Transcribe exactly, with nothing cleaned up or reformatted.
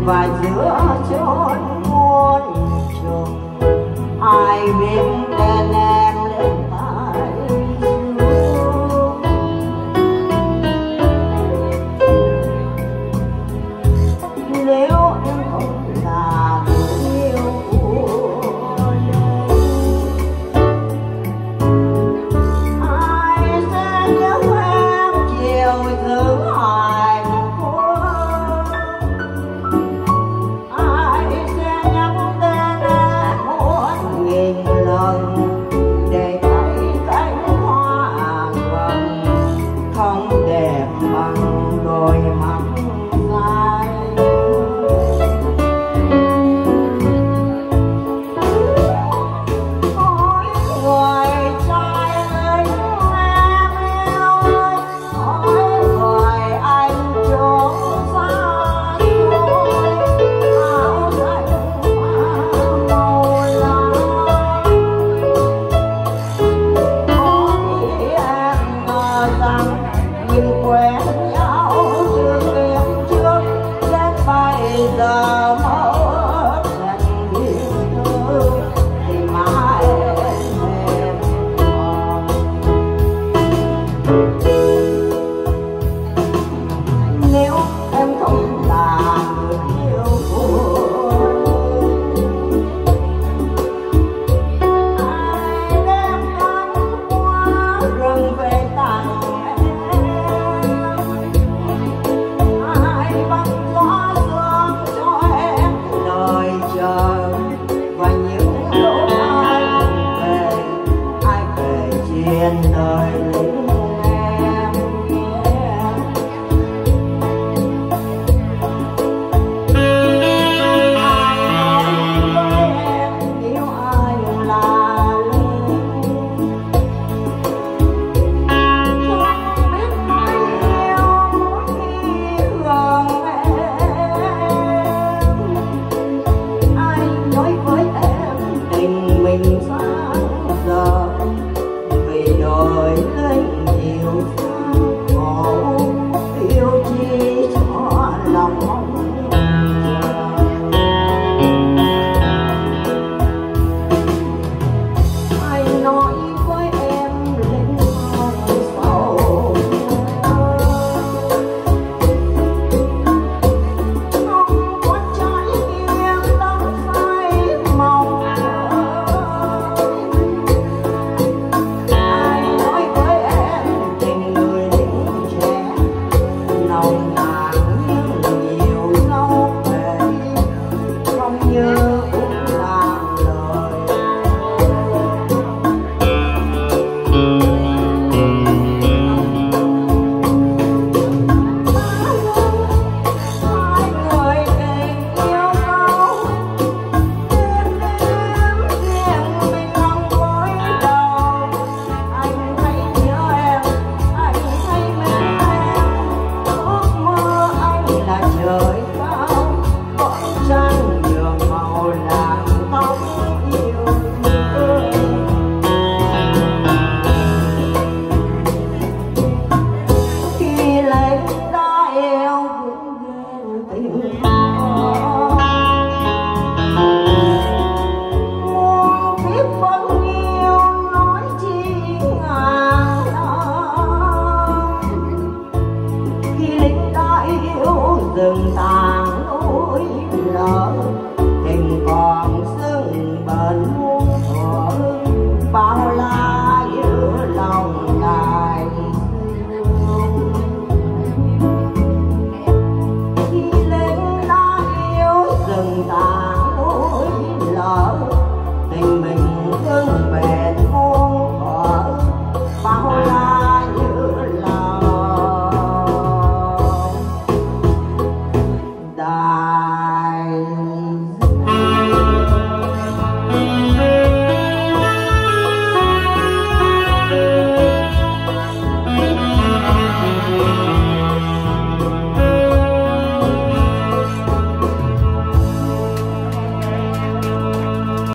và giữa chốn muôn trùng ai biết tên em lên tay xuống. Nếu em không là người yêu của đời, ai sẽ nhớ em chiều thứ hạnh phúc, ai sẽ nhắc tên em muôn nghìn lần để thấy cánh hoa vàng không đẹp bằng đôi mắt dài. Hỏi người trai lính em yêu, hỏi người anh trốn xa xôi, áo xanh hoa màu lá. Hỏi em ngờ rằng mình quen nhau từ kiếp trước đến bây giờ mới thành yêu thương thì mãi em còn. Nếu em không là người yêu của tôi, ai đem cánh hoa rừng về tặng em, ai bắt gió sương cho em đời chờ và những lúc anh về, ai kể chuyện đời lính em nhé. Ai nói với em yêu ai là lính, không biết nói yêu mỗi khi gần em. Ai nói với em tình mình sáng giờ, vì đời lính nhiều gian khổ, yêu chi cho lòng mong chờ. Ai nói với em lính không sầu nhớ, không có trái nghiêng đắm say mong chờ. Ai nói với em tình người lính trẻ nồng nàn nhưng nhiều dấu vết, không như cũng làm lời. Hai người tình yêu nhau, đêm đêm riêng mình lòng gối đầu. Anh thấy nhớ em, anh thấy mến em, ước mơ anh là trời cao, bóng trăng nhường màu làn tóc yêu thương. Khi lấy đã yêu cũng ghen tình khó, muôn kiếp vẫn yêu nói chi ngàn năm. Khi lính đã yêu dừng tay